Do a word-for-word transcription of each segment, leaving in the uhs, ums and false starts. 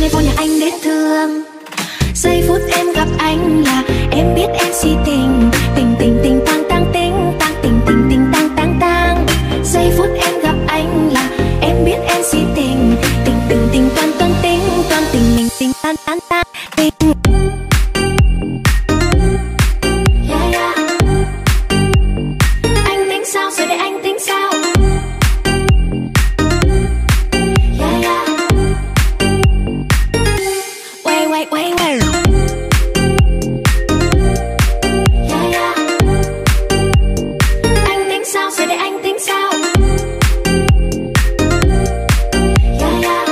ngày vô nhà anh để thương. Giây phút em gặp anh là em biết em si tình, tình tình tình tang tang tình tang tình tình tình tang tang tang. Giây phút em gặp anh là em biết em si tình, tình tình tình toan toan tình toan tình mình tình tan tan tan tình. Yeah, yeah. Anh tính sao rồi để anh tính sao? Yeah, yeah. Wait, wait, wait, wait. Yeah, yeah. Anh tính sao rồi để anh tính sao? Yeah, yeah.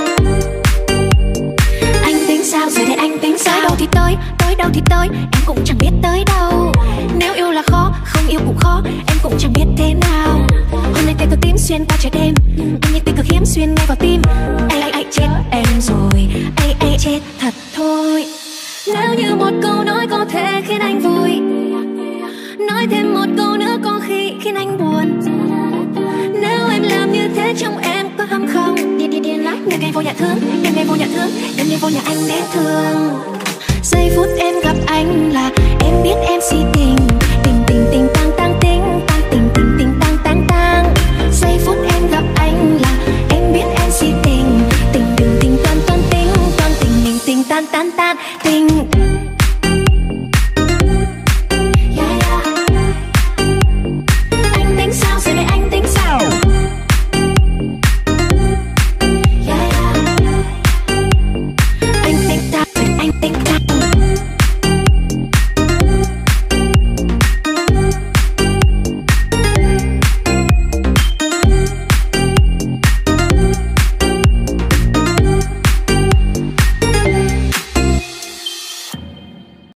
Anh tính sao rồi để anh tính sao? Tới đâu thì tới, tới đâu thì tới, em cũng chẳng biết tới đâu. Nếu yêu là khó, không yêu cũng khó, em cũng chẳng biết thế nào. Hôm nay tay tôi tím xuyên qua trời đêm, em như tình cực hiếm xuyên ngay vào tim. Ai ai ai chết em rồi, ai ai chết thật thôi. Nếu như một câu nói có thể khiến anh vui, nói thêm một câu nữa có khi khiến anh buồn. Nếu em làm như thế trong em có hâm không? Điên điên điên lắm. Đêm ngày vô nhà thương, đêm ngày vô nhà thương, đêm ngày vô nhà anh để thương. Giây phút em gặp anh là em biết em si tình, tình tình tình tang tang tình.